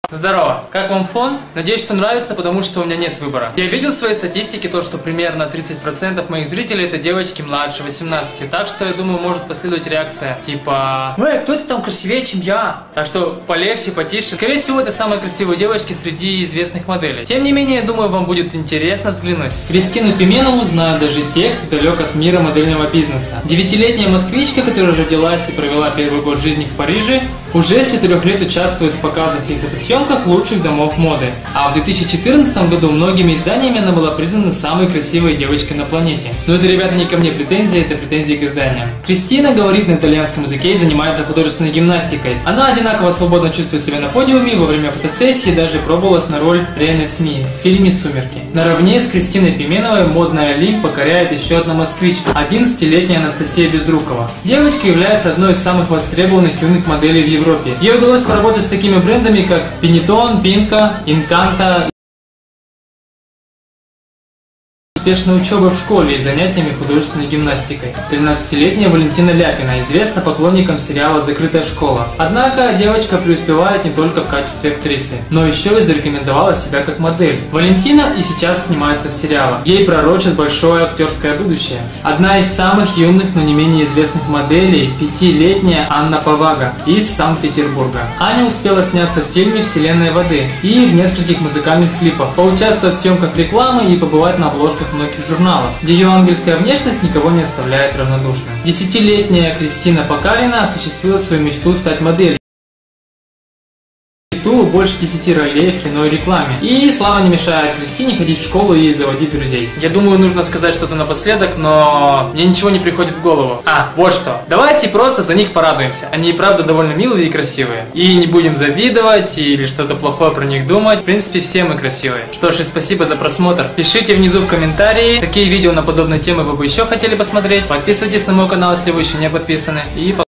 Здорово! Как вам фон? Надеюсь, что нравится, потому что у меня нет выбора. Я видел в своей статистике то, что примерно 30% моих зрителей это девочки младше 18, так что я думаю, может последовать реакция типа кто это там красивее, чем я? Так что полегче, потише. Скорее всего, это самые красивые девочки среди известных моделей. Тем не менее, я думаю, вам будет интересно взглянуть. Кристину Пименову знают даже те, кто далек от мира модельного бизнеса. 9-летняя москвичка, которая родилась и провела первый год жизни в Париже, уже с 4 лет участвует в показах и фотосъемках лучших домов моды. А в 2014 году многими изданиями она была признана самой красивой девочкой на планете. Но это, ребята, не ко мне претензии, это претензии к изданиям. Кристина говорит на итальянском языке и занимается художественной гимнастикой. Она одинаково свободно чувствует себя на подиуме, во время фотосессии даже пробовалась на роль Рене Сми в фильме «Сумерки». Наравне с Кристиной Пименовой модный Олимп покоряет еще одна москвичка, 11-летняя Анастасия Безрукова. Девочка является одной из самых востребованных юных моделей в Европе. Ей удалось поработать с такими брендами, как Benetton, Pinka, Encanto, успешной учебой в школе и занятиями художественной гимнастикой. 13-летняя Валентина Ляпина известна поклонникам сериала «Закрытая школа». Однако девочка преуспевает не только в качестве актрисы, но еще и зарекомендовала себя как модель. Валентина и сейчас снимается в сериалах. Ей пророчат большое актерское будущее. Одна из самых юных, но не менее известных моделей – 5-летняя Анна Повага из Санкт-Петербурга. Аня успела сняться в фильме «Вселенная воды» и в нескольких музыкальных клипах, поучаствовать в съемках рекламы и побывать на обложках многих журналов. Ее ангельская внешность никого не оставляет равнодушным. 10-летняя Кристина Покарина осуществила свою мечту стать моделью. Больше 10 ролей в кино и рекламе. И слава не мешает Кристине ходить в школу и заводить друзей. Я думаю, нужно сказать что-то напоследок, но мне ничего не приходит в голову. Вот что. Давайте просто за них порадуемся. Они и правда довольно милые и красивые. И не будем завидовать или что-то плохое про них думать. В принципе, все мы красивые. Что ж, и спасибо за просмотр. Пишите внизу в комментарии, какие видео на подобные темы вы бы еще хотели посмотреть. Подписывайтесь на мой канал, если вы еще не подписаны. И